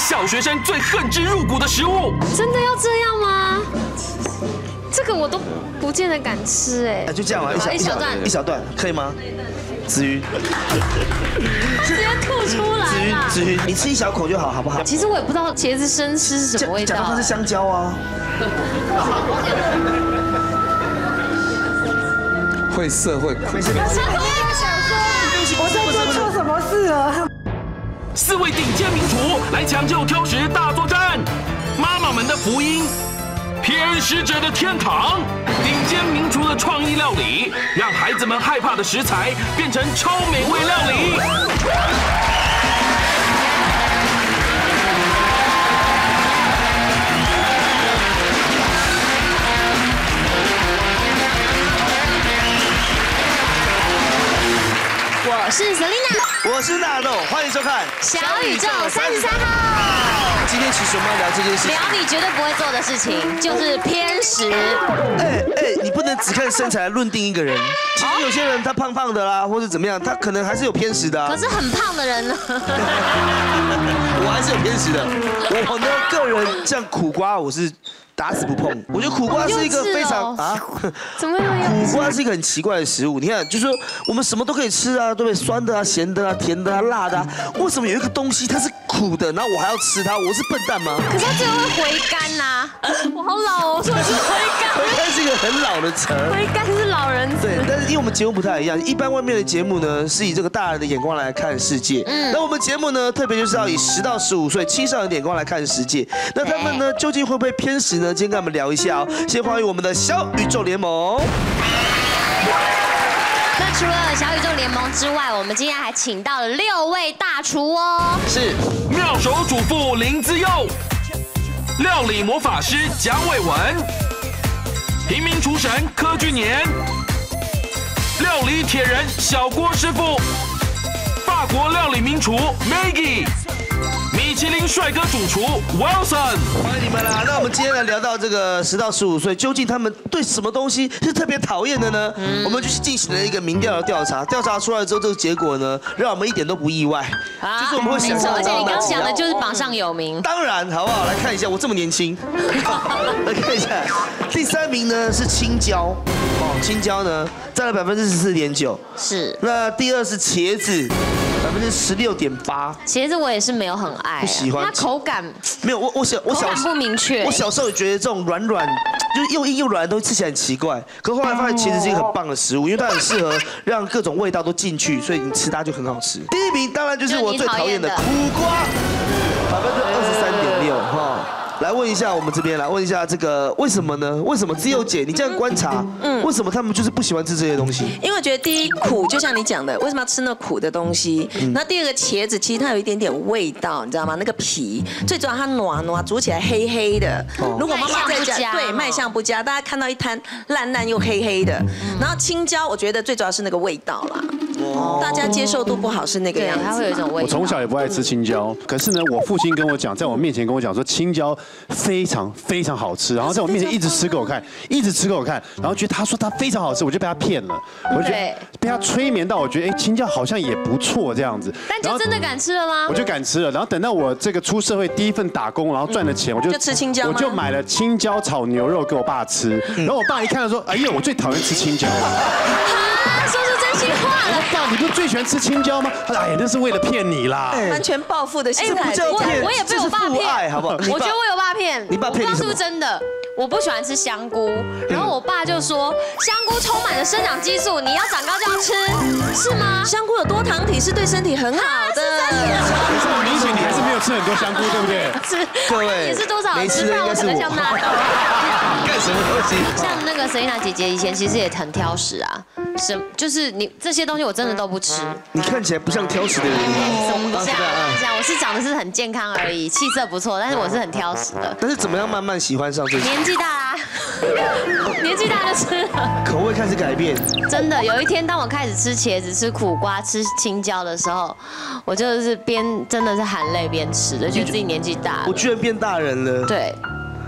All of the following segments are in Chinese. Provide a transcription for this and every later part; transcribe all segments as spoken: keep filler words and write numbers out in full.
小学生最恨之入骨的食物。 真的要这样吗？这个我都不见得敢吃哎。 就这样啊，一小一小段， 一小段可以吗？子瑜， 他直接吐出来了。 子瑜，你吃一小口就好，好不好？ 其实我也不知道茄子生吃是什么味道。 讲到它是香蕉啊。 会色会苦。 没事没事。 我在做错什么事了？ 四位顶尖名厨来抢救挑食大作战，妈妈们的福音，偏食者的天堂。顶尖名厨的创意料理，让孩子们害怕的食材变成超美味料理。 我是 Selina， 我是纳豆，欢迎收看 《小宇宙三十三号》。 今天其实我们要聊这件事情， 聊你绝对不会做的事情，就是偏食。 哎哎，你不能只看身材来论定一个人。其实有些人他胖胖的啦，或者怎么样，他可能还是有偏食的啊。 可是很胖的人呢？ 我还是有偏食的。我呢，个人像苦瓜，我是打死不碰。我觉得苦瓜是一个非常啊， 怎么样？ 苦瓜是一个很奇怪的食物。你看，就是说我们什么都可以吃啊，对不对？酸的啊、咸的啊、甜的啊、辣的啊，为什么有一个东西它是苦的，然后我还要吃它？我是笨蛋吗？ 可是它最后会回甘呐。我好老哦，说的是回甘。 回甘是一个很老的词儿。 回甘是老人词。 对，但是因为我们节目不太一样，一般外面的节目呢是以这个大人的眼光来看世界，嗯，那我们节目呢特别就是要以十到十五岁青少年的眼光来看世界。那他们呢究竟会不会偏食呢？今天跟我们聊一下哦。先欢迎我们的小宇宙联盟。 那除了小宇宙联盟之外，我们今天还请到了六位大厨哦。 是妙手主妇林姿佑，料理魔法师蒋伟文，平民厨神柯俊年，料理铁人小郭师傅，法国料理名厨 Maggie， 米其林帅哥主厨 Wilson。 欢迎你们啦！那我们今天来聊到这个十到十五岁，究竟他们对什么东西是特别讨厌的呢？嗯、我们就是进行了一个民调的调查，调查出来之后，这个结果呢，让我们一点都不意外，啊、就是我们会想象到， 而且你刚讲的就是榜上有名。 当然，好不好？来看一下，我这么年轻，来看一下，第三名呢是青椒，哦，青椒呢占了百分之十四点九， 是。 那第二是茄子。百分之十六点八， 茄子我也是没有很爱， 不喜欢， 它口感没有我我小我小不明确， 我小时候也觉得这种软软就是又硬又软的东西吃起来很奇怪，可是后来发现茄子是一个很棒的食物，因为它很适合让各种味道都进去，所以你吃它就很好吃。第一名当然就是我最讨厌的苦瓜，百分之二十三点六哈。来问一下我们这边，来问一下这个为什么呢？为什么自由姐你这样观察，嗯，为什么他们就是不喜欢吃这些东西？ 因为我觉得第一苦，就像你讲的，为什么要吃那苦的东西？嗯、那第二个茄子，其实它有一点点味道，你知道吗？那个皮，最主要它糯糯，煮起来黑黑的。哦、如果妈妈在家，对，卖相不佳，大家看到一滩烂烂又黑黑的。嗯、然后青椒，我觉得最主要是那个味道啦。哦、大家接受度不好是那个样子， 它会有一种味道。 我从小也不爱吃青椒，可是呢，我父亲跟我讲，在我面前跟我讲说青椒非常非常好吃，然后在我面前一直吃给我看，一直吃给我看，然后觉得他说他非常好吃，我就被他骗了，我就觉得被他催眠到，我觉得哎青椒好像也不错这样子。 但就真的敢吃了吗？ 我就敢吃了，然后等到我这个出社会第一份打工，然后赚了钱，我就就吃青椒， 我就买了青椒炒牛肉给我爸吃，然后我爸一看到说，哎呀，我最讨厌吃青椒。 说出真心话了。 我说爸，你不是最喜欢吃青椒吗？他说，哎呀，那是为了骗你啦。 完全报复的心态。 我我也被我爸骗， 好不好？ 我觉得我有爸骗。 你爸骗你？ 我不知道是不是真的。我不喜欢吃香菇，然后我爸就说香菇充满了生长激素，你要长高就要吃，是吗？ 香菇有多糖体，是对身体很好的。 这么明显，你还是没有吃很多香菇，对不对？ 是， 各位， 你是多少没吃的应该是我。 像那干什么东西？ 像那个Selina姐姐以前其实也很挑食啊，什就是你这些东西我真的都不吃。 你看起来不像挑食的人。 怎么这样？这样，我是长得是很健康而已，气色不错，但是我是很挑食的。 但是怎么样慢慢喜欢上这些？ 年纪大啦，年纪大就吃了， 口味开始改变。 真的，有一天当我开始吃茄子、吃苦瓜、吃青椒的时候，我就是边真的是含泪边吃的，觉得自己年纪大了。 我居然变大人了。 对。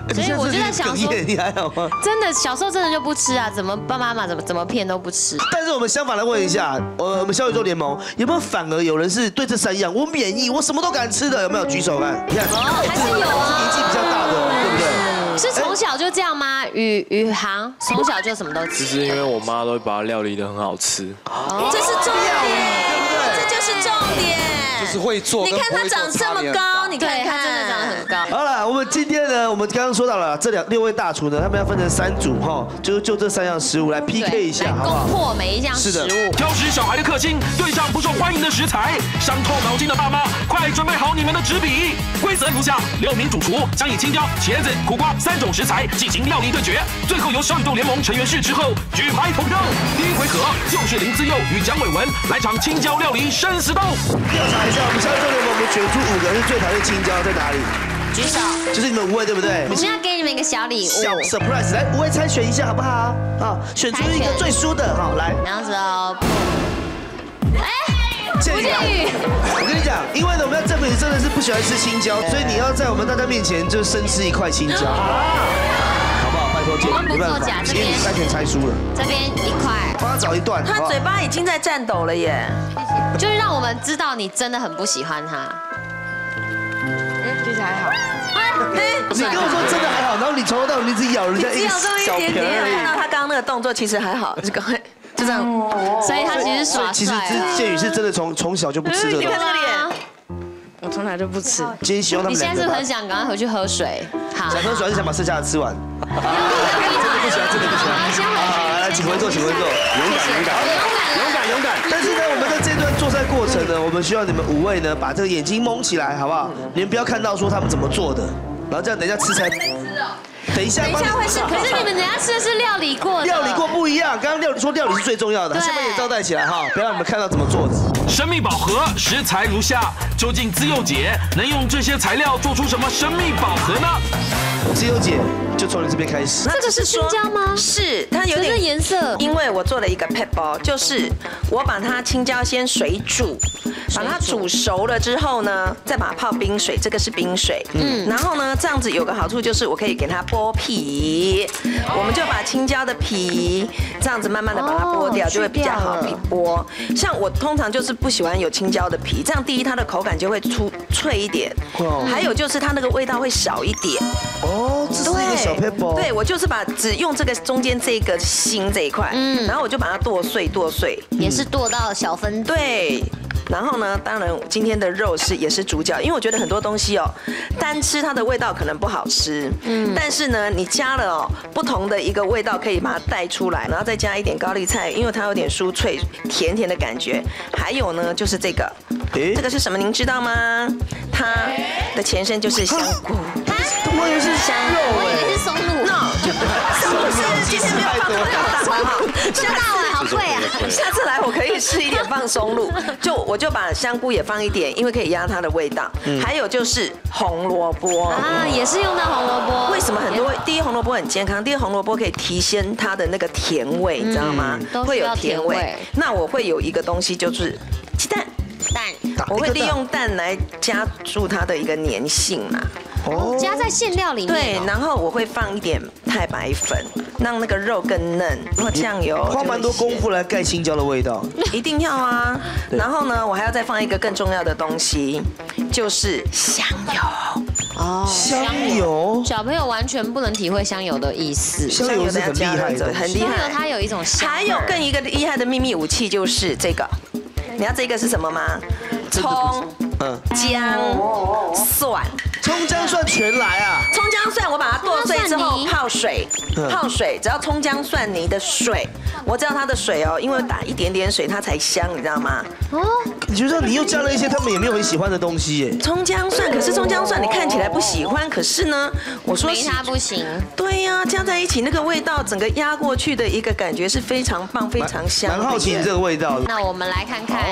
所以我就在想说， 你还好吗？ 真的小时候真的就不吃啊，怎么爸爸妈妈怎么怎么骗都不吃。 但是我们相反来问一下，呃，我们小宇宙联盟有没有反而有人是对这三样我免疫，我什么都敢吃的，有没有举手看？你看， 还是有啊， 年纪比较大的，对不对？ 是从小就这样吗？宇宇航从小就什么都吃。 就是因为我妈都会把它料理得很好吃。 这是重点，这就是重点。 就是会做。 你看他长这么高，你看他真的长得很高。 好了，我们今天呢，我们刚刚说到了这两六位大厨呢，他们要分成三组哈，就就这三样食物来 P K 一下，好不好？ 攻破每一样食物。 挑食小孩的克星对上不受欢迎的食材，伤透脑筋的爸妈，快准备好你们的纸笔。规则如下：六名主厨将以青椒、茄子、苦瓜三种食材进行料理对决，最后由小宇宙联盟成员试吃后举牌投票。第一回合就是林姿佑与蒋伟文来场青椒料理生死斗。 调查一下，我们小宇宙联盟，我们选出五个是最讨厌青椒，在哪里？ 举手。 就是你们五位，对不对？ 我们要给你们一个小礼物， 小 surprise， 来五位猜选一下好不好？好，选出一个最输的，好来。 这样子哦。哎，吴建宇， 我跟你讲，因为呢，我们要证明你真的是不喜欢吃青椒，所以你要在我们大家面前就生吃一块青椒，好不好？拜托建宇，没办法，今天你三拳猜输了。 这边一块， 帮他找一段。 他嘴巴已经在颤抖了耶， 就是让我们知道你真的很不喜欢他。 其实还好。 你跟我说真的还好，然后你从头到尾你只咬人家一小点片而已。 看到他刚刚那个动作，其实还好，就刚就这样。 所以他其实耍帅。 其实建宇是真的从从小就不吃这个。 你看那个脸， 我从来就不吃。 今天希望他你们两个。 现在是不是很想赶快回去喝水？好。 想喝水还是想把剩下的吃完？ 真的不喜欢，真的不喜欢。 好，先回去。 来来，请回座，请回座。 勇敢，勇敢，勇敢，勇敢。 但是呢，我们在这段做菜过程呢，我们需要你们五位呢，把这个眼睛蒙起来，好不好？你们不要看到说他们怎么做的，然后这样等一下吃才。等一下， 等一下会是， 可是你们等下吃的是料理过的。 料理过不一样，刚刚料理说料理是最重要的，先把眼罩戴起来哈，不要让你们看到怎么做的。 神秘宝盒食材如下，究竟姿佑姐能用这些材料做出什么神秘宝盒呢？ 姿佑姐就从你这边开始。 这个是青椒吗？ 是，它有点颜色。 因为我做了一个 pepper， 就是我把它青椒先水煮，把它煮熟了之后呢，再把它泡冰水，这个是冰水。嗯，然后呢，这样子有个好处就是我可以给它剥皮，我们就把青椒的皮这样子慢慢的把它剥掉，就会比较好皮剥。像我通常就是不喜欢有青椒的皮，这样第一它的口感就会粗脆一点，还有就是它那个味道会少一点。 哦，这是一个小 pepper。 对，我就是把只用这个中间这个心这一块，嗯，然后我就把它剁碎剁碎， 也是剁到小分。 对。然后呢，当然今天的肉是也是主角，因为我觉得很多东西哦，单吃它的味道可能不好吃，嗯，但是呢，你加了哦不同的一个味道可以把它带出来，然后再加一点高丽菜，因为它有点酥脆甜甜的感觉。还有呢，就是这个，这个是什么？您知道吗？它的前身就是香菇。 我以为是香肉， 我以为是松露。 no， 松露是今天没有放多大碗哈， 下大碗好贵啊！ 下次来我可以试一点放松露，就我就把香菇也放一点，因为可以压它的味道。还有就是红萝卜啊，也是用到红萝卜。 为什么很多？第一，红萝卜很健康；第二，红萝卜可以提升它的那个甜味，你知道吗？会有甜味。那我会有一个东西就是鸡蛋。 蛋， 我会利用蛋来加注它的一个粘性嘛。 哦，加在馅料里面。 对，然后我会放一点太白粉，让那个肉更嫩。然后酱油， 花蛮多功夫来盖青椒的味道。 一定要啊！然后呢，我还要再放一个更重要的东西，就是香油。 哦， 香油。 小朋友完全不能体会香油的意思。 香油是很厉害的， 很厉害。 它有一种香。 还有更一个厉害的秘密武器就是这个。你知道这个是什么吗？葱、姜、蒜， 葱姜蒜全来啊！ 葱姜蒜我把它剁碎之后泡水，泡水，只要葱姜蒜泥的水，我知道它的水哦，因为打一点点水它才香，你知道吗？哦， 你就说你又加了一些他们也没有很喜欢的东西耶。 葱姜蒜，可是葱姜蒜你看起来不喜欢，可是呢，我说没它不行。 对呀，加在一起那个味道，整个压过去的一个感觉是非常棒、非常香。 蛮好奇你这个味道。 那我们来看看。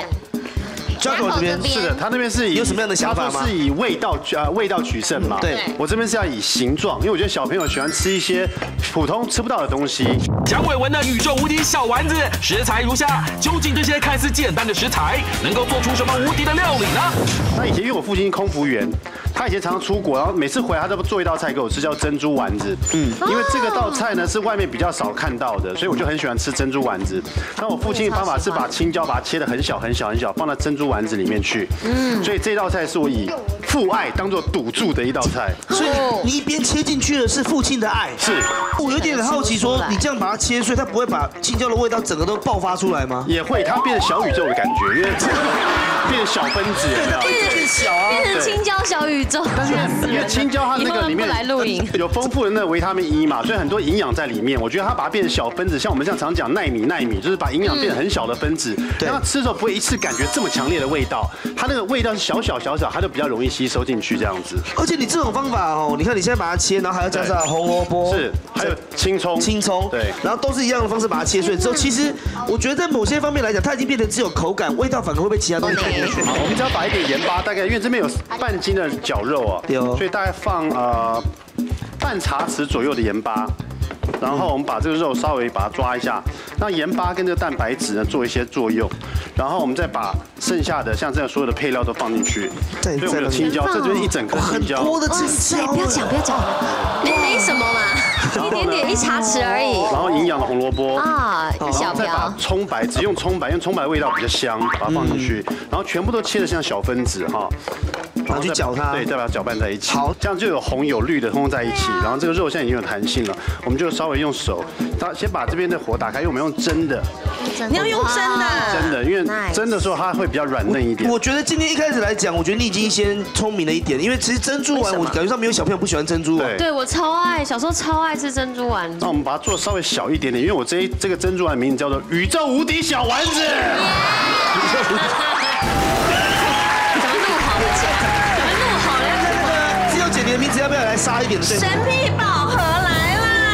Jaco 这边是的，他那边是以有什么样的想法吗？ 是以味道呃味道取胜嘛。 对， 我这边是要以形状，因为我觉得小朋友喜欢吃一些普通吃不到的东西。 蒋伟文的宇宙无敌小丸子，食材如下，究竟这些看似简单的食材能够做出什么无敌的料理呢？ 那以前因为我父亲空服员， 他以前常常出国，然后每次回来他都做一道菜给我吃，叫珍珠丸子。嗯，因为这个道菜呢是外面比较少看到的，所以我就很喜欢吃珍珠丸子。那我父亲的方法是把青椒把它切得很小很小很小，放到珍珠丸子里面去。嗯，所以这道菜是我以父爱当做赌注的一道菜。 所以你一边切进去的是父亲的爱。 是。 我有点好奇，说你这样把它切碎，它不会把青椒的味道整个都爆发出来吗？ 也会，它变成小宇宙的感觉，因为变成小分子，有没有？ 变小啊， 变成青椒小宇宙。 但是因为青椒它那个里面来露营有丰富的那个维他命 E 嘛，所以很多营养在里面。我觉得它把它变成小分子，像我们这样常讲奈米奈米，就是把营养变成很小的分子，让它吃的时候不会一次感觉这么强烈的味道。它那个味道是小小小小，它就比较容易吸收进去这样子。 而且你这种方法哦，你看你现在把它切，然后还要加上红萝卜， 是，还有青葱， 青葱， 对， 然后都是一样的方式把它切碎之后，其实我觉得在某些方面来讲，它已经变成只有口感，味道反而会被其他东西盖过去。 好，我们只要把一点盐巴，大概因为这边有半斤的绞肉啊， 有， 所以大概放呃半茶匙左右的盐巴。然后我们把这个肉稍微把它抓一下，让盐巴跟这个蛋白质呢做一些作用，然后我们再把剩下的像这样所有的配料都放进去。所以我们有青椒，这就是一整颗青椒。 很多的青椒， 不要讲不要讲，没什么嘛，一点点一茶匙而已。 然后营养的红萝卜啊，一小瓢。再把葱白，只用葱白，因为葱白的味道比较香，把它放进去，然后全部都切得像小分子哈。 然后去搅它， 对，再把它搅拌在一起。 好， 这样就有红有绿的通通在一起。然后这个肉现在已经有弹性了，我们就稍微用手，先把这边的火打开，因为我们用蒸的。 你要用蒸的， 真的，因为蒸的时候它会比较软嫩一点。 我觉得今天一开始来讲，我觉得你已经先聪明了一点，因为其实珍珠丸，我感觉上没有小朋友不喜欢珍珠丸。 对，我超爱，小时候超爱吃珍珠丸。 那我们把它做稍微小一点点，因为我这一这个珍珠丸名字叫做宇宙无敌小丸子。 你的名字要不要来杀一点的？ 神秘宝盒来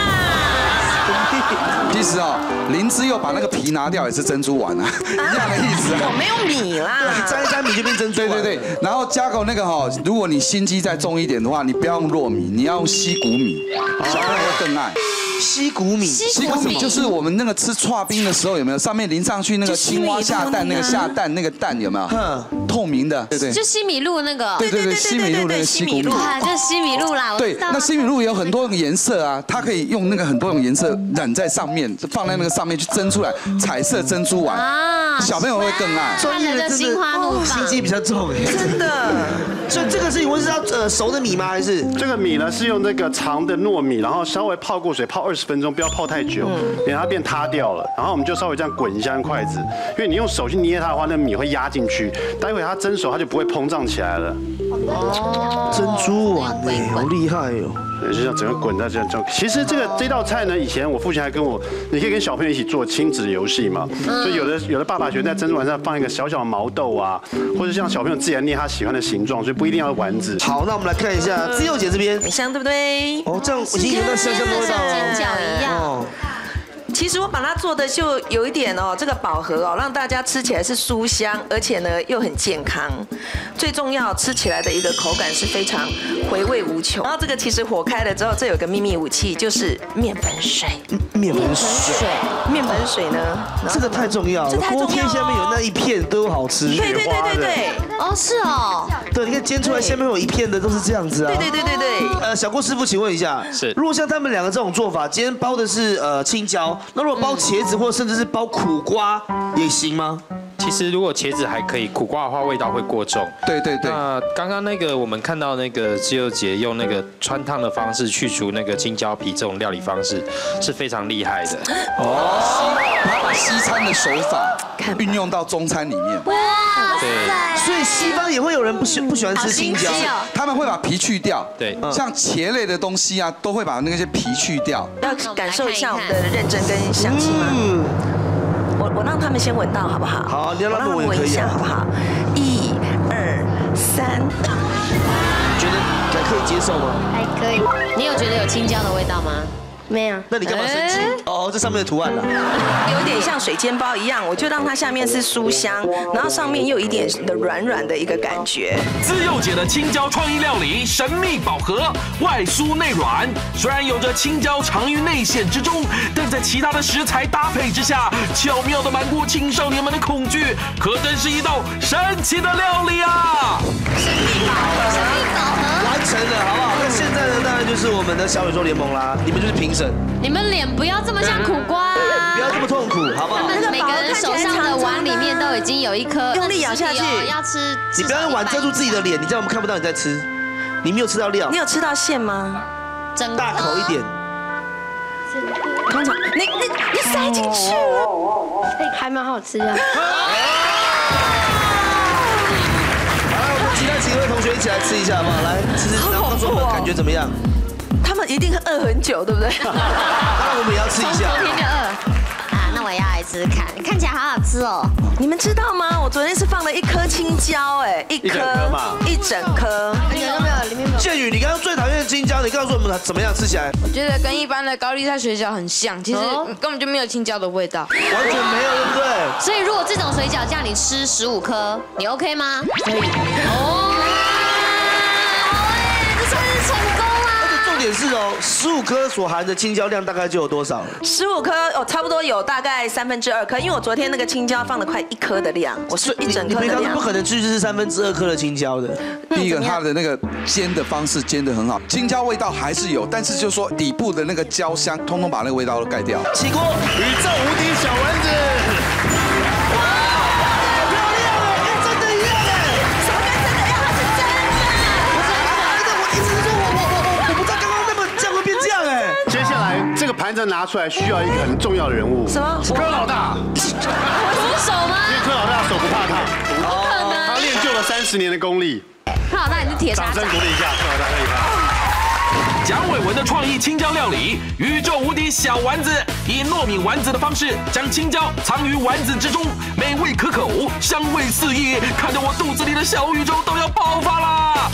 啦！ 其实哦，林之佑把那个皮拿掉也是珍珠丸啊，一样的意思。 我没有米啦， 沾一沾米就变珍珠。 对对对，然后加口那个哈，如果你心机再重一点的话，你不要用糯米，你要用西谷米，小朋友会更爱。 西谷米， 西谷米就是我们那个吃刨冰的时候有没有？上面淋上去那个青蛙下蛋，那个下蛋那个蛋有没有？透明的，对对。 就西米露那个。 对对对，西米露那个西谷米。 啊，就西米露啦。 对，那西米露也有很多种颜色啊，它可以用那个很多种颜色染在上面，放在那个上面去蒸出来彩色珍珠丸啊，小朋友会更爱。 专业的心花怒放， 心机比较重哎， 真的。 所以这个是你问是要呃熟的米吗？还是这个米呢是用那个长的糯米，然后稍微泡过水，泡二十分钟，不要泡太久，免得它变塌掉了。然后我们就稍微这样滚一下，用筷子，因为你用手去捏它的话，那米会压进去，待会它蒸熟它就不会膨胀起来了。 哦，珍珠丸哎，好厉害哟！ 就像整个滚在这样这样。其实这个这道菜呢，以前我父亲还跟我，你可以跟小朋友一起做亲子游戏嘛。所以有的有的爸爸喜欢在珍珠丸上放一个小小的毛豆啊，或者像小朋友自己来捏他喜欢的形状，所以不一定要丸子。 好，那我们来看一下自佑姐这边， 很香对不对？ 哦，这样已经有那香香的味道了， 像煎饺一样。 其实我把它做的就有一点哦，这个宝盒哦，让大家吃起来是酥香，而且呢又很健康。最重要，吃起来的一个口感是非常回味无穷。然后这个其实火开了之后，这有个秘密武器，就是面粉水。 面粉水， 面粉水呢？ 这个太重要了，锅贴下面有那一片都好吃。 对对对对对。 哦，是哦。 对，你看煎出来下面有一片的都是这样子啊。 对对对对对。 呃，小郭师傅，请问一下， 是如果像他们两个这种做法，今天包的是呃青椒。那如果包茄子或甚至是包苦瓜也行吗？ 其实如果茄子还可以，苦瓜的话味道会过重。 对对对。 那刚刚那个我们看到那个自佑姐用那个穿烫的方式去除那个青椒皮，这种料理方式是非常厉害的。 哦，他把西餐的手法运用到中餐里面。哇， 对。 所以西方也会有人不喜不喜欢吃青椒， 他们会把皮去掉。 对。 像茄类的东西啊，都会把那些皮去掉。 要感受一下我们的认真跟香气吗？我我让他们先闻到好不好？ 好，你要让他们闻一下好不好？一、二、三。 觉得还可以接受吗？ 还可以。你有觉得有青椒的味道吗？没有。 那你干嘛生气？哦，这上面的图案啦， 有点像水煎包一样，我就让它下面是酥香，然后上面又有一点的软软的一个感觉。 自佑姐的青椒创意料理神秘宝盒，外酥内软，虽然有着青椒藏于内馅之中，但在其他的食材搭配之下，巧妙的瞒过青少年们的恐惧，可真是一道神奇的料理啊！ 神秘宝盒，神秘宝盒。 成了，好不好？那现在呢，当然就是我们的小宇宙联盟啦，你们就是评审。 你们脸不要这么像苦瓜啊！ 不要这么痛苦，好不好？ 他们每个人手上的碗里面都已经有一颗， 用力咬下去， 要吃。 你不要用碗遮住自己的脸，你这样我们看不到你在吃。你没有吃到料。 你有吃到馅吗？ 大口一点。 通常你你你塞进去了， 还蛮好吃的。 好，我们其他几位同学一起来吃一下好不好？来，吃吃，然后告诉我们感觉怎么样？ 他们一定饿很久，对不对？ 当然我们也要吃一下。 昨天就饿。啊，那我也要来吃吃看，看起来好好吃哦。 你们知道吗？我昨天是放了一颗青椒，哎，一颗，一整颗， 一点都没有，里面没有。 建宇，你刚刚最讨厌的青椒，你告诉我们怎么样吃起来？ 我觉得跟一般的高丽菜水饺很像，其实根本就没有青椒的味道， 完全没有，对不对？ 所以如果这种水饺叫你吃十五颗，你 OK 吗？可以。哦，好哎，这算是成功啊！ 而且重点是哦，十五颗所含的青椒量大概就有多少？ 十五颗哦，差不多有大概三分之二颗，因为我昨天那个青椒放了快一颗的量，我是一整颗的量。 你平常不可能去吃三分之二颗的青椒的。 第一个，它的那个煎的方式煎的很好，青椒味道还是有，但是就是说底部的那个焦香，通通把那个味道都盖掉。 起锅， 宇宙无敌小丸子。 这个盘子拿出来需要一个很重要的人物， 什么？ 柯老大。 徒手吗？ 因为柯老大手不怕烫， 不可能。 他练就了三十年的功力。 柯老大你是铁砂掌。 掌声鼓励一下，柯老大厉害。 蒋伟文的创意青椒料理，宇宙无敌小丸子，以糯米丸子的方式将青椒藏于丸子之中，美味可口，香味四溢，看得我肚子里的小宇宙都要爆发啦！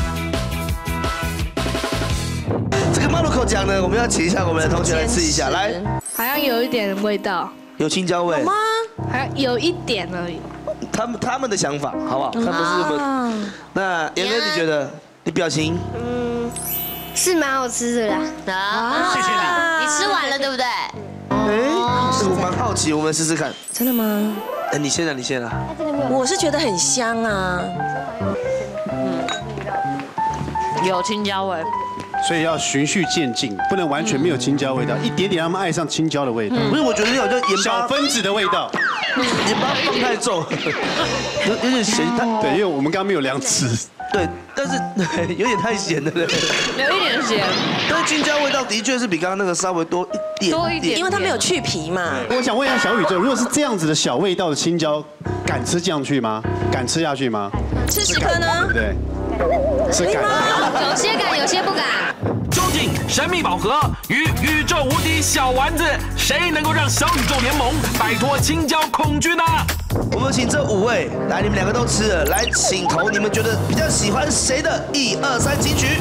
这个马路口讲呢，我们要请一下我们的同学来吃一下，来， 好像有一点味道， 有青椒味吗？ 还有一点而已。 他们他们的想法好不好？看不是我们。那妍妍，你觉得？你表情？ 嗯，是蛮好吃的啦。 啊， 谢谢你。 你吃完了对不对？ 哎，我蛮好奇，我们试试看。 真的吗？ 哎，你先来，你先来。 我是觉得很香啊。 嗯，有青椒味。 所以要循序渐进，不能完全没有青椒味道，一点点让他们爱上青椒的味道。 不是，我觉得你好像盐巴小分子的味道， 盐巴放太重，有有点咸。 对，因为我们刚刚没有量尺。 对，但是有点太咸了，对。 有一点咸。 但是青椒味道的确是比刚刚那个稍微多一点， 多一点， 因为它没有去皮嘛。 我想问一下小宇宙，如果是这样子的小味道的青椒，敢吃这样去吗？敢吃下去吗？ 吃十颗呢？ 对不对？是敢。 有些敢，有些不敢。 究竟神秘宝盒与宇宙无敌小丸子，谁能够让小宇宙联盟摆脱青椒恐惧呢？ 我们请这五位来，你们两个都吃了，来请投你们觉得比较喜欢谁的？一二三，请举。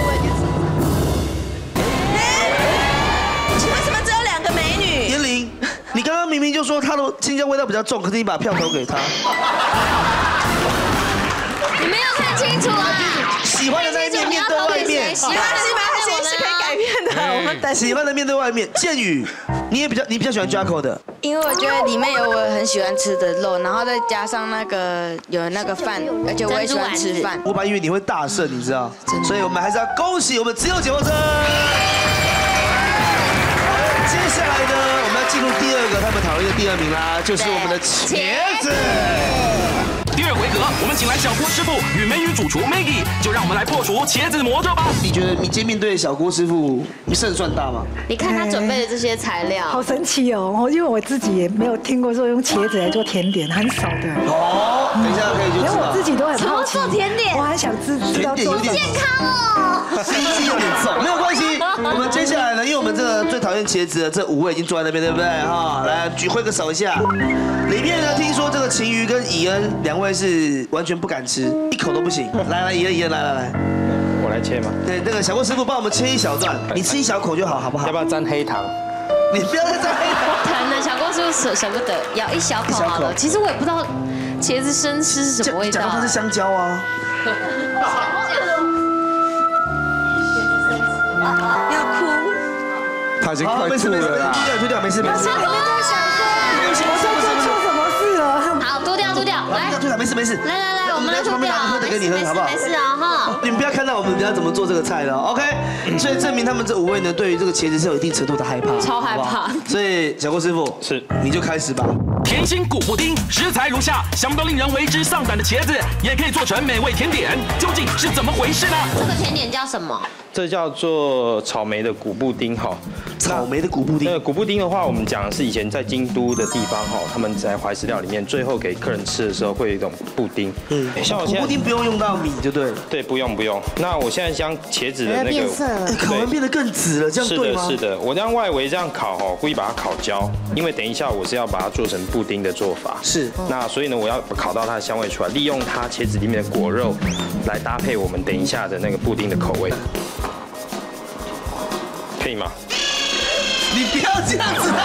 为什么只有两个美女？ 妍玲，你刚刚明明就说她的青椒味道比较重，可是你把票投给她。 你没有看清楚啊！ 喜欢的那一面面对外面， 喜欢的喜欢的心是可以改变的，我们等喜欢的面对外面。建宇，你也比较你比较喜欢 Jacko 的， 因为我觉得里面有我很喜欢吃的肉，然后再加上那个有那个饭，而且我也喜欢吃饭。 我本来以为你会大胜，你知道，所以我们还是要恭喜我们自由解剖车。接下来呢，我们要进入第二个他们讨论的第二名啦，就是我们的茄子。 第二回合，我们请来小郭师傅与美女主厨 Maggie， 就让我们来破除茄子魔咒吧。 你觉得你今天面对小郭师傅，你胜算大吗？ 你看他准备的这些材料， 好神奇哦！因为我自己也没有听过说用茄子来做甜点，很少的。 哦，等一下可以就知道。 连我自己都很好奇。 怎么做甜点？ 我很想知知道做健康哦。 心机有点重，没有关系。我们接下来呢，因为我们这个最讨厌茄子的这五位已经坐在那边，对不对？哈，来举挥个手一下。里面呢，听说这个秦瑜跟以恩两位是完全不敢吃，一口都不行。来来，以恩以恩，来来来， 我来切吗？ 对，那个小郭师傅帮我们切一小段，你吃一小口就好，好不好？ 要不要沾黑糖？ 你不要再沾黑糖。 疼的小郭师傅舍舍不得，咬一小口好了。其实我也不知道茄子生吃是什么味道。 讲它是香蕉啊。 要哭。 他已经快吐了啦。 吐掉吐掉，没事没事。 我在想说，我在做错什么事了？ 好，吐掉吐吐掉，来， 吐掉，没事没事。 来来来，我们来吐掉， 喝的给你喝，好不好？ 没事啊哈。 你们不要看到我们等下怎么做这个菜的 ，OK？ 所以证明他们这五位呢，对于这个茄子是有一定程度的害怕， 超害怕。 所以小郭师傅是， 你就开始吧。 甜心古布丁，食材如下，想不到令人为之丧胆的茄子，也可以做成美味甜点，究竟是怎么回事呢？ 这个甜点叫什么？ 这叫做草莓的古布丁哈。 草莓的古布丁。 那古布丁的话，我们讲的是以前在京都的地方哈，他们在怀石料里面，最后给客人吃的时候会有一种布丁。嗯，像我现在布丁不用用到米，对不对？ 对，不用不用。那我现在将茄子的那个烤完变得更紫了，这样对吗？ 是的，是的。我让外围这样烤哈，故意把它烤焦，因为等一下我是要把它做成布丁的做法。是。那所以呢，我要烤到它的香味出来，利用它茄子里面的果肉来搭配我们等一下的那个布丁的口味。可以吗？ 你不要这样子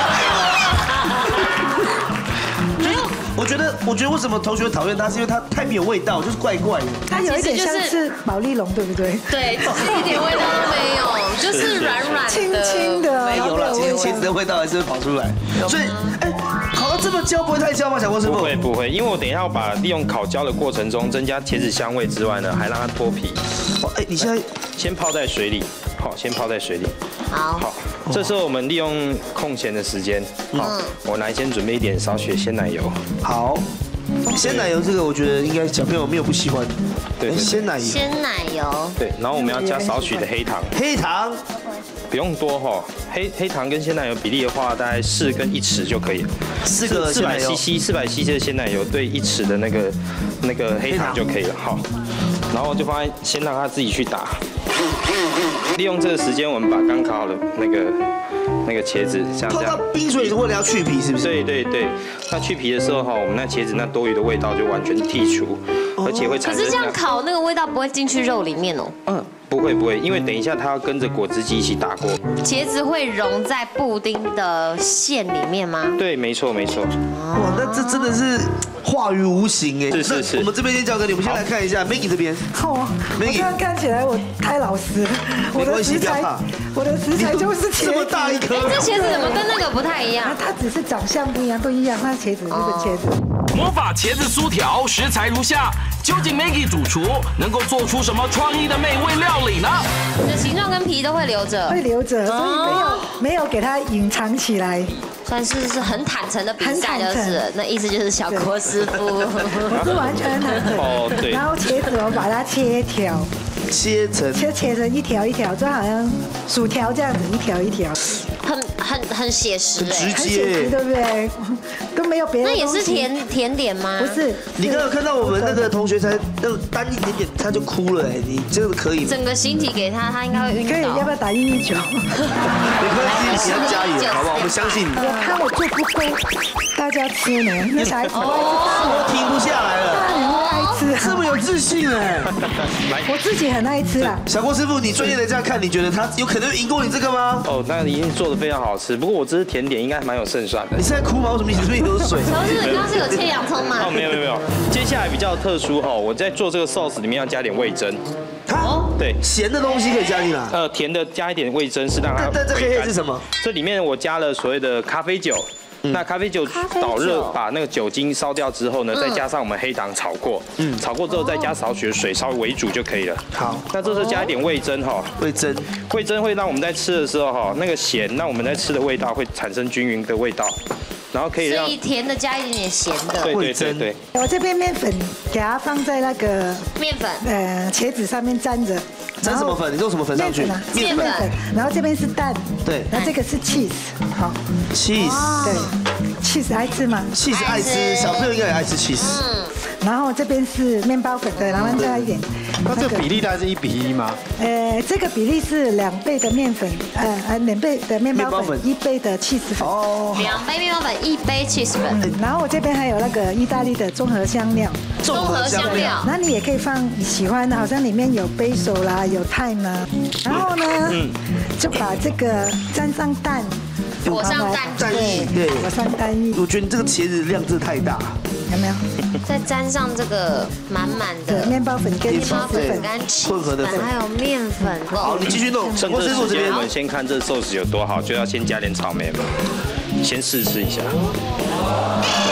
没有，我觉得，我觉得为什么同学讨厌它，是因为它太没有味道，就是怪怪的。 它有一点像是保利龙，对不对？ 对，一点味道都没有，就是软软的、 轻轻的。 没有了，其实茄子的味道还是会跑出来。所以，哎，烤到这么焦，不会太焦吗？小郭师傅？ 不会不会，因为我等一下要把利用烤焦的过程中增加茄子香味之外呢，还让它脱皮。 哦，哎，你现在先泡在水里。好，先泡在水里。 好， 好，这时候我们利用空闲的时间，好，我来先准备一点少许的鲜奶油。 好，鲜奶油这个我觉得应该小朋友没有不喜欢。 对， 鲜奶油。 鲜奶油。 对，然后我们要加少许的黑糖。 黑糖。 不用多哈，黑黑糖跟鲜奶油比例的话，大概四跟一匙就可以了。 四个四百 C C， 四百 C C 的鲜奶油对一匙的那个那个黑糖就可以了。好，然后就放在先让它自己去打。利用这个时间，我们把刚烤好的那个那个茄子像这样。 泡到冰水是为了要去皮，是不是？ 对对对，那去皮的时候哈，我们那茄子那多余的味道就完全剔除，而且会产生。 可是这样烤那个味道不会进去肉里面哦。 嗯。不会不会，因为等一下它要跟着果汁机一起打过。 茄子会融在布丁的馅里面吗？ 对，没错没错。 哇，那这真的是化于无形哎。 是是是。 我们这边先交给你，我们先来看一下 Maggie 这边。 哦，我这样看起来我太老实了。 没关系，不要怕。 我的食材就是茄子。 这么大一颗。 哎，这茄子怎么跟那个不太一样？ 它只是长相不一样，都一样，它茄子就是茄子。 魔法茄子酥条，食材如下。究竟 Maggie 主厨能够做出什么创意的美味料理呢？ 你的形状跟皮都会留着， 会留着，所以没有没有给它隐藏起来， 算是是很坦诚的比赛，就是那意思就是小郭师傅， 我是完全坦诚。哦，对。然后茄子我把它切条， 切成切切成一条一条，就好像薯条这样子，一条一条。 很很很写实哎， 很直接，对不对？都没有别的。 那也是甜甜点吗？ 不是， 你刚刚看到我们那个同学才那单一点点他就哭了哎，你这个可以吗？ 整个形体给他，他应该会晕倒。 可以，要不要打晕晕球？ 没关系，你要加油，好不好？我们相信你。 我看我做不够，大家吃呢，那小孩子我停不下来了。 大人会爱吃， 这么有自信哎！ 我自己很爱吃啊。 小郭师傅，你专业的这样看，你觉得他有可能赢过你这个吗？ 哦，那一定做的非常好吃。不过我这是甜点，应该蛮有胜算的。 你现在哭吗？为什么你嘴里流水？ 小师，你刚刚是有切洋葱吗？ 哦，没有没有没有。接下来比较特殊哦，我在做这个 sauce 里面要加点味噌。 哦，对，咸的东西可以加进来。 呃，甜的加一点味噌是让它。 但这黑黑是什么？ 这里面我加了所谓的咖啡酒。那咖啡酒导热，把那个酒精烧掉之后呢，再加上我们黑糖炒过，嗯，炒过之后再加少许的水稍微微煮就可以了。 好， 那这时候加一点味噌哈， 味噌， 味噌会让我们在吃的时候哈，那个咸，那我们在吃的味道会产生均匀的味道，然后可以让。 所以甜的加一点点咸的。 对对对对。 我这边面粉给它放在那个面粉， 呃，茄子上面沾着。 沾什么粉？你用什么粉上去？ 面粉。然后这边是蛋。 对。 然后这个是 cheese， 好。 cheese。 对。cheese 爱吃吗 ？cheese 爱吃，小朋友应该也爱吃 cheese。 嗯。然后这边是面包粉的，然后加一点。 那这个比例大概是一比一吗？ 呃，这个比例是两倍的面粉，呃呃，两倍的面包粉，一倍的 cheese 粉。 哦。两杯面包粉，一杯 cheese 粉。 然后我这边还有那个意大利的综合香料。 综合香料。 那你也可以放你喜欢的，好像里面有 basil 啦，有 thyme 啦。然后呢，就把这个沾上蛋。 裹上蛋蛋液，对， 裹上蛋液。 我觉得你这个茄子量真的太大， 有没有？ 再沾上这个满满的面包粉跟面包粉跟混合的粉， 还有面粉。 好，你继续弄。 趁这时间，我们先看这寿司有多好，就要先加点草莓嘛，先试吃一下。来来。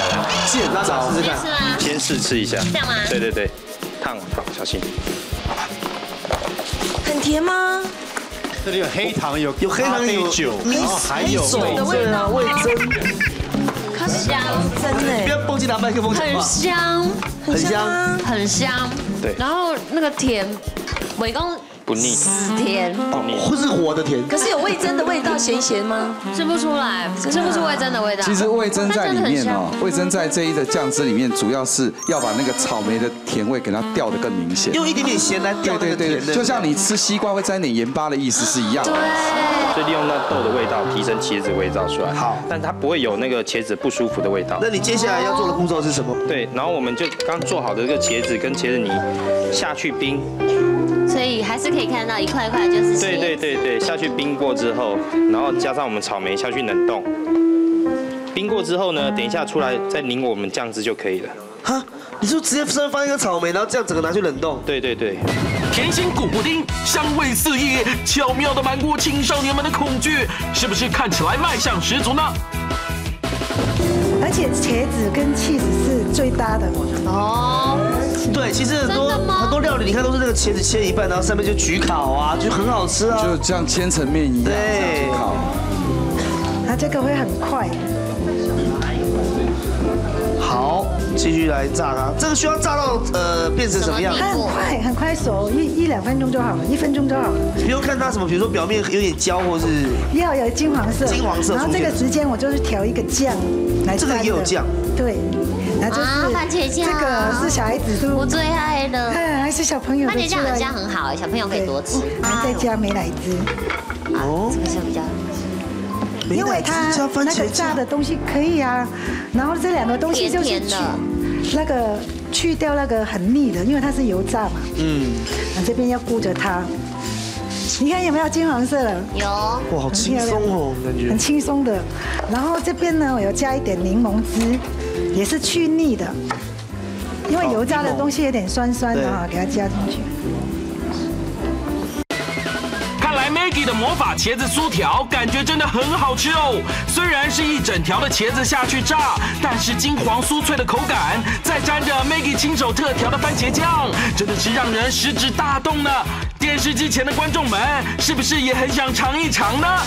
见招， 试试看。 先试吃一下。 这样吗？ 对对对，烫烫，小心。 很甜吗？ 这里有黑糖，有有黑糖有酒，然后还有的味道， 味噌。 很香， 真的。 不要蹦进拿麦克风讲话。 很香， 很香， 很香。 对。 然后那个甜，伟公。 不腻， 死甜， 或是活的甜。 可是有味噌的味道，咸咸吗？ 吃不出来，吃不出味噌的味道。 其实味噌在里面哦，味噌在这一的酱汁里面，主要是要把那个草莓的甜味给它调得更明显， 用一点点咸来调那个甜的。 就像你吃西瓜会沾点盐巴的意思是一样的。 对。 所以利用那豆的味道提升茄子味道出来。 好， 但它不会有那个茄子不舒服的味道。 那你接下来要做的步骤是什么？ 对，然后我们就刚做好的这个茄子跟茄子泥下去冰。 所以还是可以看到一块一块就是对对对对，下去冰过之后，然后加上我们草莓下去冷冻，冰过之后呢，等一下出来再淋我们酱汁就可以了。 哈，你说直接上面放一个草莓，然后这样整个拿去冷冻？ 对对对。 甜心古布丁，香味四溢，巧妙的瞒过青少年们的恐惧，是不是看起来卖相十足呢？ 而且茄子跟起司是最搭的哦。 对，其实很多很多料理，你看都是那个茄子切一半，然后上面就焗烤啊，就很好吃啊， 就像千层面一样， 对， 烤。 它这个会很快。 好，继续来炸它。这个需要炸到呃变成什么样？ 它很快，很快熟，一一两分钟就好了，一分钟就好了。 不用看它什么，比如说表面有点焦，或是要有金黄色， 金黄色。 然后这个时间我就是调一个酱来。 这个也有酱。 对。然后就是番茄酱， 这个是小孩子是我最爱的， 还是小朋友的。 番茄酱很香很好，小朋友可以多吃。 再加美乃滋。 哦，这个是比较。 因为它那个炸的东西可以啊，然后这两个东西就是去那个去掉那个很腻的，因为它是油炸嘛。嗯。那这边要顾着它。你看有没有金黄色了？ 有。 哇，好轻松哦，感觉。 很轻松的。然后这边呢，我有加一点柠檬汁，也是去腻的，因为油炸的东西有点酸酸的哈，给它加进去。 看来 Maggie 的魔法茄子酥条感觉真的很好吃哦。虽然是一整条的茄子下去炸，但是金黄酥脆的口感，再沾着 Maggie 亲手特调的番茄酱，真的是让人食指大动呢。电视机前的观众们，是不是也很想尝一尝呢？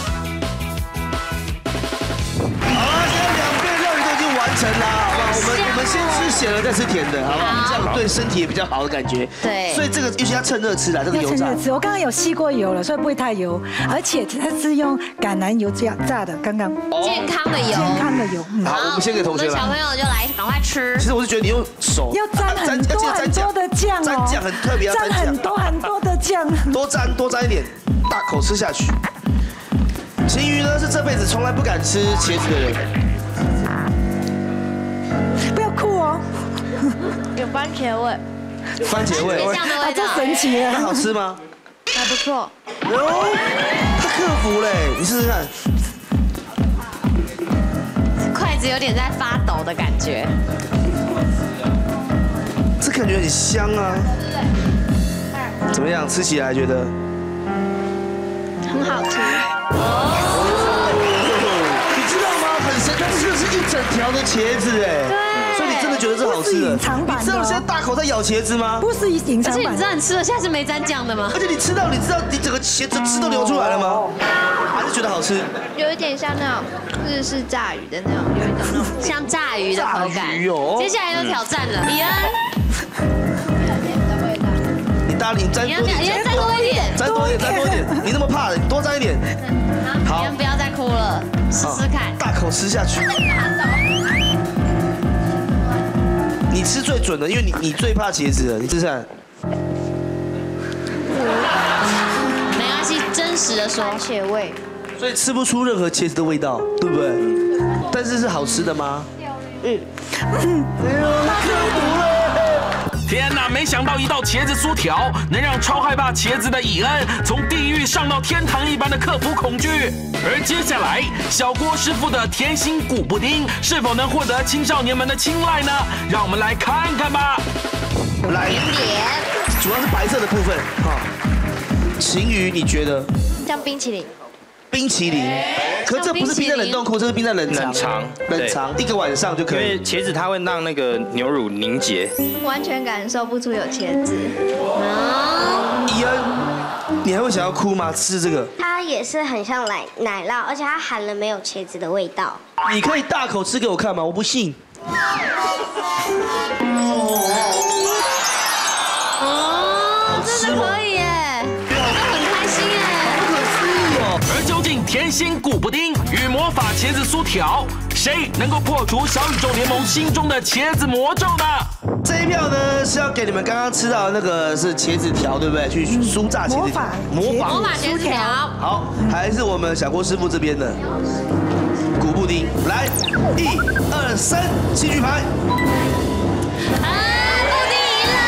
好了，现在两遍料理都已经完成了，好不好？我们我们先吃咸的，再吃甜的，好不好？这样对身体也比较好的感觉。 对。 所以这个尤其要趁热吃啦，这个油炸。 趁热吃，我刚刚有吸过油了，所以不会太油，而且它是用橄榄油炸炸的，刚刚。 健康的油。 健康的油。 好，我们先给同学了。 小朋友就来赶快吃。 其实我是觉得你用手要沾很多很多的酱哦， 沾酱很特别，要沾很多很多的酱， 多沾多沾一点，大口吃下去。其余呢是这辈子从来不敢吃茄子的人。 不要哭哦， 有番茄味， 番茄味， 番茄酱的味道， 这神奇了。 那好吃吗？ 还不错。 哦，他克服嘞，你试试看。 筷子有点在发抖的感觉。 这感觉很香啊。怎么样？吃起来觉得？ 很好吃。 你知道吗？很神，它这个是一整条的茄子哎。对。所以你真的觉得这好吃的？你知道我现在大口在咬茄子吗？ 不是隐藏版。 而且你知道你吃了现在是没沾酱的吗？ 而且你吃到，你知道你整个茄子汁都流出来了吗？还是觉得好吃？ 有一点像那种日式炸鱼的那种，有一种那种像炸鱼的口感。 哦。 接下来有挑战了，李恩。 你大力沾多一点， 沾多一点， 沾多一点，沾多一点。你那么怕，你多沾一点。 好，李恩不要再哭了，试试看。 大口吃下去。你吃最准的，因为你你最怕茄子了，你试试看。 没关系，真实的说。 番茄味。 所以吃不出任何茄子的味道，对不对？但是是好吃的吗？嗯。 天哪！没想到一道茄子酥条能让超害怕茄子的以恩从地狱上到天堂一般的克服恐惧。而接下来，小郭师傅的甜心古布丁是否能获得青少年们的青睐呢？让我们来看看吧。 来，主要是白色的部分哈。晴瑜，你觉得？ 像冰淇淋。 冰淇淋。 可这不是冰在冷冻库，这是冰在冷藏。 冷藏， 冷藏一个晚上就可以。 因为茄子它会让那个牛乳凝结。 完全感受不出有茄子。 伊恩，你还会想要哭吗？吃这个？ 它也是很像奶奶酪，而且它含了没有茄子的味道。 你可以大口吃给我看吗？我不信。 哦，真的可以耶，我很开心耶。 不可思议哦！ 而究竟甜心古布丁与魔法茄子酥条，谁能够破除小宇宙联盟心中的茄子魔咒呢？ 这一票呢是要给你们刚刚吃到的那个是茄子条，对不对？去酥炸茄子条， 魔法魔法茄子条。 好，还是我们小郭师傅这边的古布丁，来，一二三，戏剧牌。 啊，布丁赢了！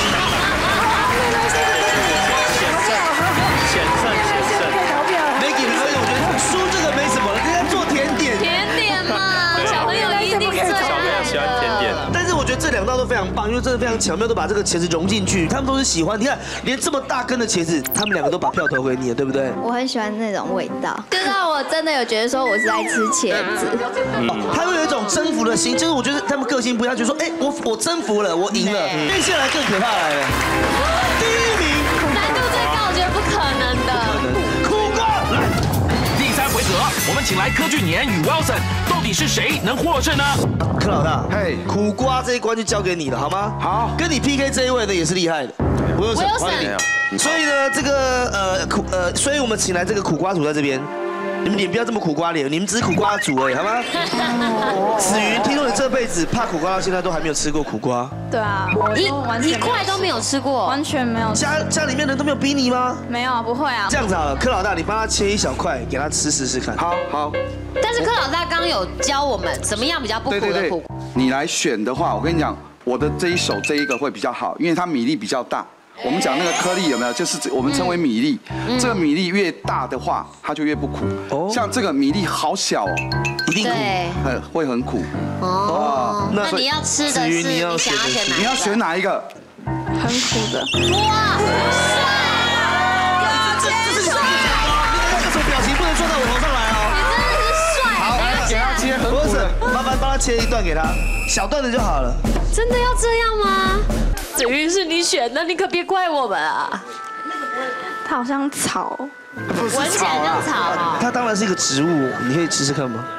险胜险胜。 没给你们，我觉得输这个没什么，人家做甜点。 甜点嘛，小朋友一定最爱。 小朋友喜欢甜点。 但是我觉得这两道都非常棒，因为真的非常巧妙，都把这个茄子融进去。他们都是喜欢，你看，连这么大根的茄子，他们两个都把票投给你了，对不对？ 我很喜欢那种味道，就让我真的有觉得说我是在吃茄子。 哦，他会有一种征服的心，就是我觉得他们个性不一样，就说，哎，我我征服了，我赢了。接下来更可怕来了，第一名， 难度最高，我觉得不可能的。 苦瓜来。 第三回合，我们请来柯俊年与 Wilson， 到底是谁能获胜呢？ 柯老大， 嘿， 苦瓜这一关就交给你了，好吗？ 好， 跟你 P K 这一位呢也是厉害的，我有我有欢迎你。所以呢，这个呃苦呃，所以我们请来这个苦瓜组在这边。你们脸不要这么苦瓜脸，你们只是苦瓜组而已，好吗？子云，听说你这辈子怕苦瓜到现在都还没有吃过苦瓜。 对啊， 一一块都没有吃过， 完全没有。 家家里面人都没有逼你吗？ 没有，不会啊。 这样子好了，柯老大，你帮他切一小块给他吃试试看。 好好。 但是柯老大刚刚有教我们怎么样比较不苦的苦瓜。 你来选的话，我跟你讲，我的这一手这一个会比较好，因为它米粒比较大。我们讲那个颗粒有没有？就是我们称为米粒，这个米粒越大的话，它就越不苦。哦，像这个米粒好小哦， 一定苦， 很会很苦。 哦，那你要吃的是你想要选哪一个？ 你要选哪一个？ 很苦的。 哇，帅！ 这这是什么？那个什么表情不能做到我头上来哦。 你真的是帅。 好，给他切很苦的， 麻烦帮他切一段给他，小段的就好了。 真的要这样吗？子云是你选的，你可别怪我们啊！ 它好像草， 闻起来像草啊。 它当然是一个植物，你可以吃吃看吗？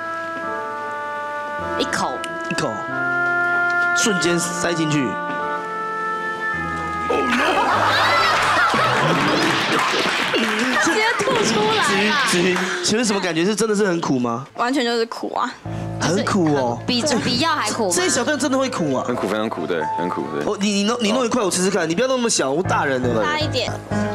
一口， 一口，瞬间塞进去。 直接吐出来子云， 了。 子云，请问什么感觉？是真的是很苦吗？ 完全就是苦啊。 很苦哦， 比比药还苦。 这一小段真的会苦啊？ 很苦，非常苦，对，很苦，对。 哦，你你弄你弄一块我吃吃看，你不要弄那么小，我大人的。 大一点。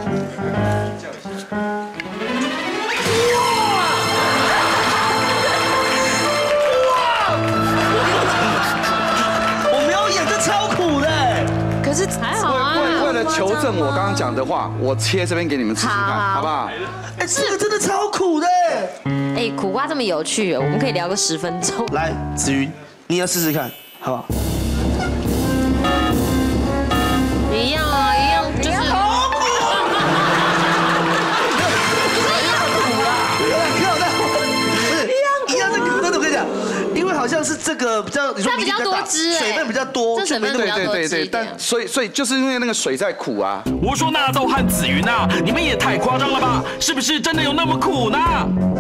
我没有演，这超苦的。 可是还好啊。 为为了求证我刚刚讲的话，我切这边给你们吃吃看，好不好？ 哎，这个真的超苦的。 哎，苦瓜这么有趣，我们可以聊个十分钟。 来，子云，你要试试看，好不好？ 一样啊，一样，就是好苦。 一样苦啦。 柯老大，不是一样一样是苦，但是我跟你讲，因为好像是这个比较， 它比较多汁， 水分比较多， 这水分比较多汁。 但所以所以就是因为那个水在苦啊。 我说纳豆和紫云啊，你们也太夸张了吧？是不是真的有那么苦呢？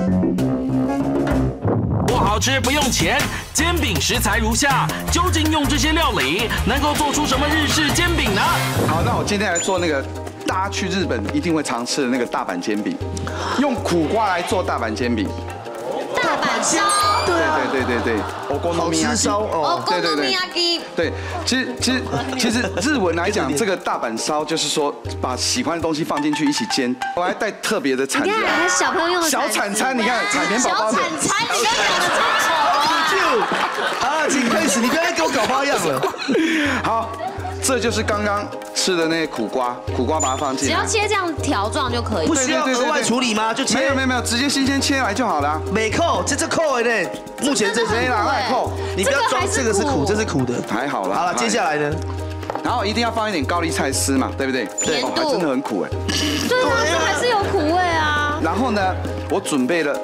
不好吃不用钱，煎饼食材如下，究竟用这些料理能够做出什么日式煎饼呢？ 好，那我今天来做那个大家去日本一定会常吃的那个大阪煎饼，用苦瓜来做大阪煎饼。 大阪烧， 对啊， 对对对对， 好吃烧哦，对对对， 对，其实其实其实日文来讲，这个大阪烧就是说把喜欢的东西放进去一起煎。我还带特别的铲子， 你看小朋友用小铲餐，你看海绵宝宝的小铲餐，你刚讲的超丑啊！ 啊，请开始，你不要再给我搞花样了。 好。这就是刚刚吃的那些苦瓜，苦瓜把它放进来， 只要切这样条状就可以， 不需要额外处理吗？就切？ 没有没有没有，直接新鲜切来就好了。 没扣，这这扣的呢？目前这谁拿来扣？你不要装这个是苦，这是苦的， 还好了。 好了，接下来呢？ 然后一定要放一点高丽菜丝嘛，对不对？ 甜度还真的很苦哎。 对啊，这还是有苦味啊。 然后呢，我准备了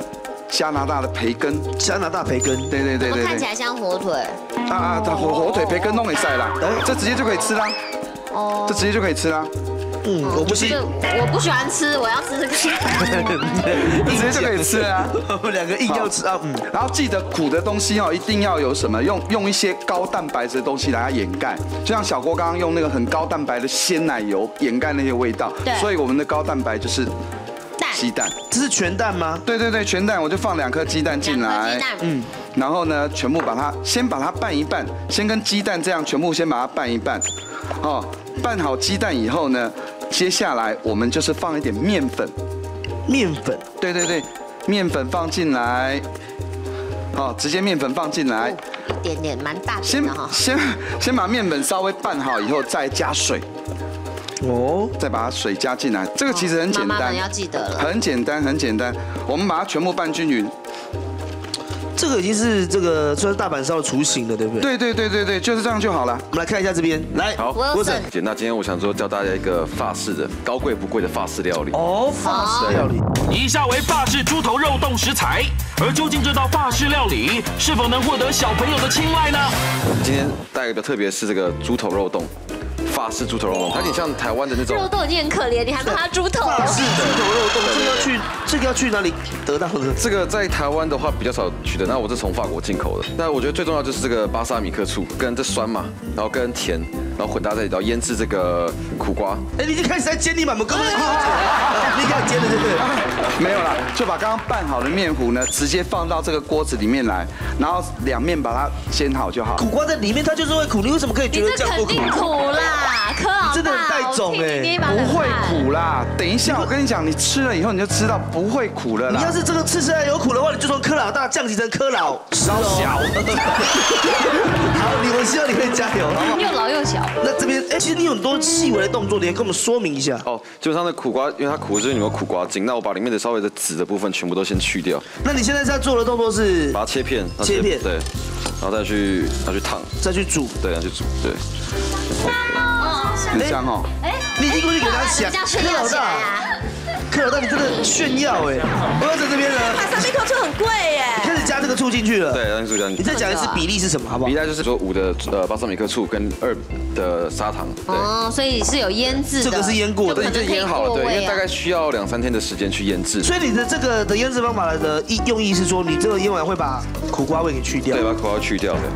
加拿大的培根， 加拿大培根， 对对对对看起来像火腿。 啊啊，火火腿培根弄给晒啦，这直接就可以吃啦。哦，这直接就可以吃啦。 嗯，我不信。 我不喜欢吃，我要吃这个。 直接就可以吃了啊！ 我们两个硬要吃啊，嗯。 然后记得苦的东西哦，一定要有什么用用一些高蛋白质的东西来掩盖，就像小郭刚刚用那个很高蛋白的鲜奶油掩盖那些味道。 对。 所以我们的高蛋白就是鸡蛋。 这是全蛋吗？ 对对对，全蛋，我就放两颗鸡蛋进来。 鸡蛋。 嗯。然后呢，全部把它先把它拌一拌，先跟鸡蛋这样全部先把它拌一拌。哦，拌好鸡蛋以后呢？接下来我们就是放一点面粉， 面粉， 对对对，面粉放进来，好，直接面粉放进来， 一点点，蛮大先先先把面粉稍微拌好以后，再加水，哦，再把水加进来，这个其实很简单， 妈妈们要记得了， 很简单很简单，我们把它全部拌均匀。 这个已经是这个算是大阪烧的雏形了，对不对？ 对对对对对，就是这样就好了。 我们来看一下这边，来， 好，姐，那今天我想说教大家一个法式的高贵不贵的法式料理。 哦，法式料理。 以下为法式猪头肉冻食材，而究竟这道法式料理是否能获得小朋友的青睐呢？ 我们今天带一个特别是这个猪头肉冻。法式猪头肉冻，它有点像台湾的那种。 肉冻已经很可怜，你还帮它猪头。 法式猪头肉冻，这个要去，这个要去哪里得到呢？ 这个在台湾的话比较少取得，那我是从法国进口的。那我觉得最重要就是这个巴萨米克醋，跟这酸嘛，然后跟甜，然后混搭在一起，然后腌制这个苦瓜。 哎，你已经开始在煎你满门根本。你开始煎了，对不对？ 没有啦，就把刚刚拌好的面糊呢，直接放到这个锅子里面来，然后两面把它煎好就好。 苦瓜在里面，它就是会苦，你为什么可以觉得这样不苦？ 肯定苦啦。柯老大， 真的很带种哎， 不会苦啦。等一下，我跟你讲，你吃了以后你就知道不会苦了啦。 你要是这个吃起来有苦的话，你就从柯老大降级成柯老稍小。好，你我希望你可以加油，好不好？ 又老又小。 那这边，哎，其实你有很多细微的动作，你也跟我们说明一下。 哦，基本上的苦瓜，因为它苦就是你有苦瓜筋，那我把里面的稍微的籽的部分全部都先去掉。 那你现在在做的动作是？ 把它切片。 切片。 对。然后再去，再去烫， 再去煮。 对，再去煮，对。 很香哦！ 哎，你已经过去给他想，柯老大，柯老大，你真的炫耀哎！我要在这边呢。 巴萨米克醋很贵耶。 开始加这个醋进去了。 对，加醋加进去。 你再讲一次比例是什么，好不好？ 比例就是说五的呃巴萨米克醋跟二的砂糖。 哦，所以是有腌制的。 这个是腌过的， 对，这腌好了，对，因为大概需要两三天的时间去腌制。 所以你的这个的腌制方法的意用意是说，你这个腌完会把苦瓜味给去掉。 对，把苦瓜去掉的。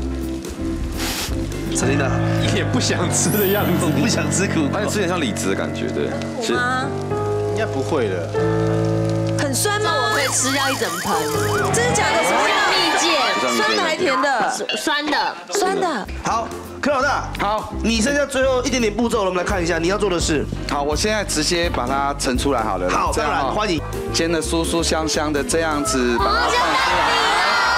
真的， 一脸不想吃的样子， 不想吃苦瓜， 而且吃点像李子的感觉，对。 苦吗？ 应该不会的。 很酸吗？ 我可以吃掉一整盆。 真的假的？什么蜜饯？ 酸的还甜的？ 酸的， 酸的。 好，柯老大， 好， 你剩下最后一点点步骤了，我们来看一下你要做的事。 好，我现在直接把它盛出来好了。 好，当然欢迎。 煎的酥酥香香的这样子，把它放出来。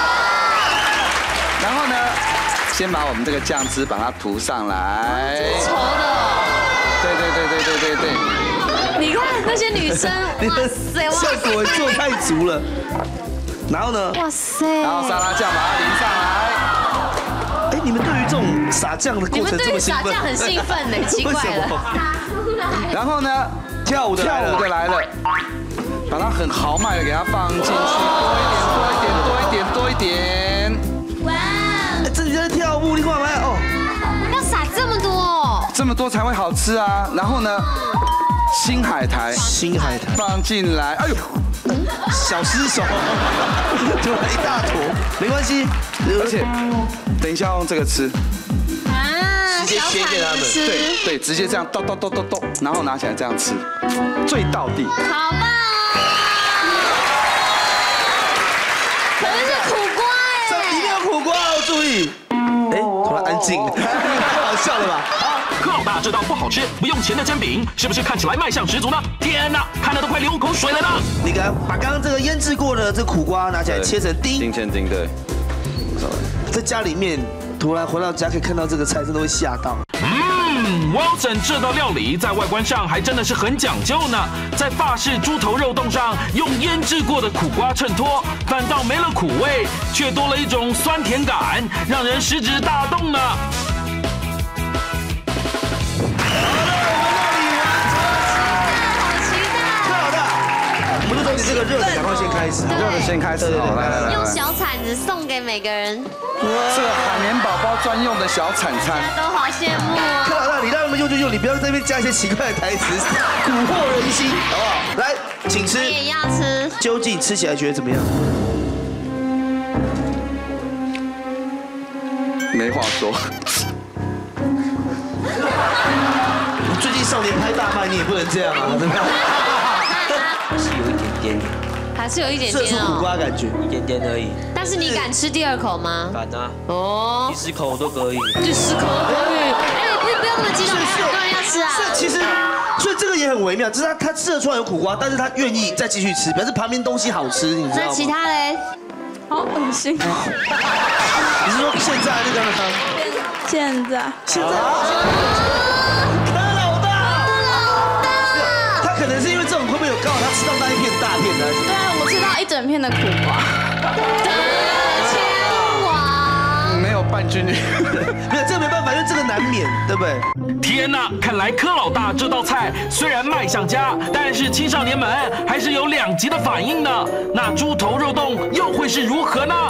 然后呢？先把我们这个酱汁把它涂上来， 稠的， 对对对对对对对。 你看那些女生，哇塞， 效果做太足了。然后呢？ 哇塞！ 然后沙拉酱把它淋上来。 哎，你们对于这种撒酱的过程这么兴奋？ 你们对于撒酱很兴奋呢，奇怪了。 然后呢，跳舞的跳舞的来了，把它很豪迈的给它放进去，多一点，多一点，多一点，多一点。 这你在跳舞，你干嘛哦？ 要撒这么多， 这么多才会好吃啊！然后呢，新海苔， 新海苔放进来，哎呦， 小失手，就来一大坨，没关系， 而且等一下用这个吃， 啊， 直接切给他们， 对对，直接这样倒倒倒倒倒，然后拿起来这样吃，最道地， 好棒！可能是苦瓜哎， 一定要苦瓜哦，注意。哎，突然安静，太好笑了吧？ 柯老大这道不好吃不用钱的煎饼，是不是看起来卖相十足呢？天哪，看得都快流口水了呢！ 你看，把刚刚这个腌制过的这苦瓜拿起来切成丁， 丁切丁，对。 在家里面突然回到家可以看到这个菜，真的会吓到。 嗯 ，Wilson 这道料理在外观上还真的是很讲究呢，在法式猪头肉冻上用腌制过的苦瓜衬托，反倒没了苦味，却多了一种酸甜感，让人食指大动呢。 这个热的赶快先开开始， 肉的先开始，好，来来来， 用小铲子送给每个人。 这个海绵宝宝专用的小铲餐， 大家都好羡慕哦。 克劳大，你让他们用就用，你不要在那边加一些奇怪的台词，蛊惑人心，好不好？来，请吃。 你也要吃。 究竟吃起来觉得怎么样？ 没话说。 最近少年拍大卖，你也不能这样啊，对吧？ 是有一点点， 还是有一点色点素苦瓜感觉， 一点点而已。 但是你敢吃第二口吗？ 敢啊！ 哦， 第十口我都可以。 第十口都可以。哎，不不要那么激动，还有很多人要吃啊。 是，其实，所以这个也很微妙，就是他他吃得出来有苦瓜，但是他愿意再继续吃，表示旁边东西好吃，你知道吗？ 那其他嘞？ 好恶心。 你是说现在那个吗？ 现在。 现在。柯老大。柯老大。他可能是因为这种会不会有刚好他吃到那一片大片的？ 对啊，我吃到一整片的苦瓜。 天王。 没有半斤。 没有，这个没办法，因为这个难免，对不对？ 天哪，看来柯老大这道菜虽然卖相佳，但是青少年们还是有两极的反应呢。那猪头肉冻又会是如何呢？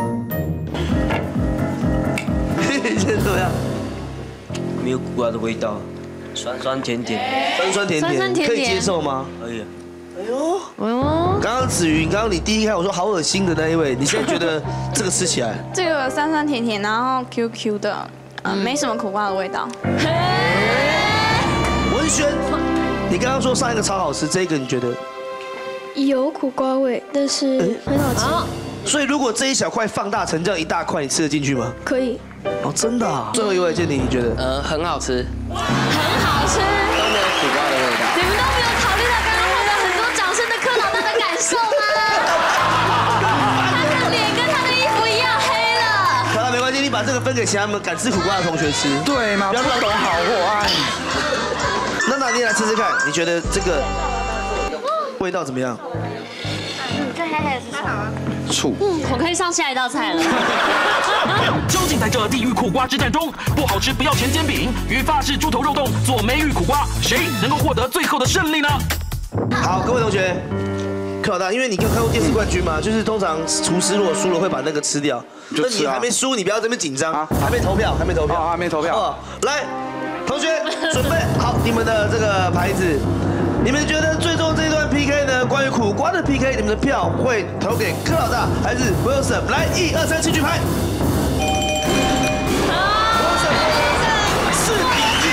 现在怎么样？ 没有苦瓜的味道，酸酸甜甜， 酸酸甜酸酸甜甜可以接受吗？ 可以。 哎呦，哎呦！刚刚子云，刚刚你第一开我说好恶心的那一位，你现在觉得这个吃起来？ 这个酸酸甜甜，然后 Q Q 的，呃，没什么苦瓜的味道。 文轩，你刚刚说上一个超好吃，这个你觉得？ 有苦瓜味，但是很好吃。 所以如果这一小块放大成这样一大块，你吃得进去吗？ 可以。 哦，真的啊！最后一位建宁，你觉得？ 呃，很好吃。 很好吃。 都没有苦瓜的味道。 你们都没有考虑到刚刚获得很多掌声的柯老大的感受吗？他的脸跟他的衣服一样黑了。 好了，没关系，你把这个分给其他们敢吃苦瓜的同学吃。 对嘛？不要懂好或坏。 那那你来吃吃看，你觉得这个味道怎么样？ 嗯，这黑黑的是什么？ 醋。 嗯，我可以上下一道菜了。 究竟在这地狱苦瓜之战中，不好吃不要钱煎饼与法式猪头肉冻做梅芋苦瓜，谁能够获得最后的胜利呢？ 好，各位同学，柯老大，因为你有看过电视冠军嘛，就是通常厨师如果输了会把那个吃掉。那你还没输，你不要这边紧张，还没投票，还没投票， 还没投票。 来，同学准备好你们的这个牌子。你们觉得最终这一段 P K 呢？关于苦瓜的 P K， 你们的票会投给柯老大还是 Wilson？ 来，一二三，请举牌。Wilson， 四比一。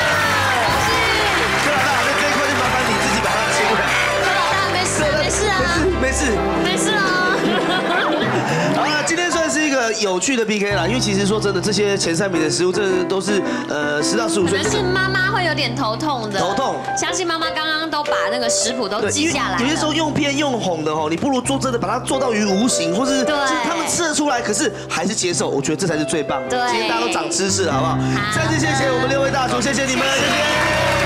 柯老大，那这一块就麻烦你自己把它切回来。 柯老大，没事，没事啊， 没事， 没事啊。 好了，今天算是一个有趣的 P K 啦，因为其实说真的，这些前三名的食物，这都是呃十到十五岁。 可能是妈妈会有点头痛的。 头痛。 相信妈妈刚刚都把那个食谱都记下来了。 有些时候用骗用哄的哦，你不如做真的，把它做到于无形，或是就是他们吃得出来，可是还是接受，我觉得这才是最棒的。今天大家都长知识了，好不好？再次谢谢我们六位大厨，谢谢你们，谢谢。